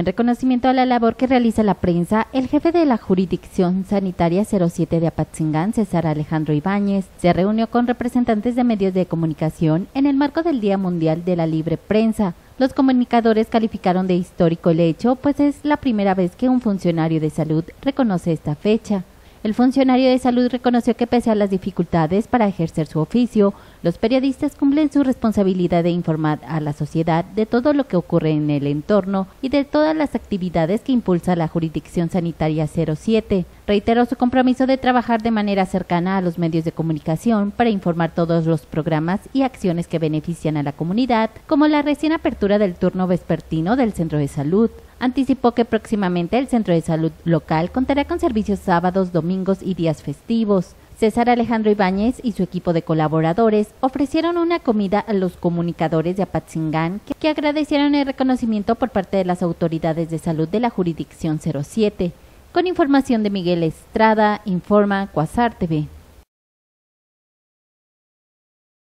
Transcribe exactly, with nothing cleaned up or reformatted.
En reconocimiento a la labor que realiza la prensa, el jefe de la Jurisdicción Sanitaria cero siete de Apatzingán, César Alejandro Ibáñez, se reunió con representantes de medios de comunicación en el marco del Día Mundial de la Libre Prensa. Los comunicadores calificaron de histórico el hecho, pues es la primera vez que un funcionario de salud reconoce esta fecha. El funcionario de salud reconoció que pese a las dificultades para ejercer su oficio, los periodistas cumplen su responsabilidad de informar a la sociedad de todo lo que ocurre en el entorno y de todas las actividades que impulsa la Jurisdicción Sanitaria cero siete. Reiteró su compromiso de trabajar de manera cercana a los medios de comunicación para informar todos los programas y acciones que benefician a la comunidad, como la recién apertura del turno vespertino del centro de salud. Anticipó que próximamente el centro de salud local contará con servicios sábados, domingos y días festivos. César Alejandro Ibáñez y su equipo de colaboradores ofrecieron una comida a los comunicadores de Apatzingán que, que agradecieron el reconocimiento por parte de las autoridades de salud de la Jurisdicción cero siete. Con información de Miguel Estrada, informa Quasar T V.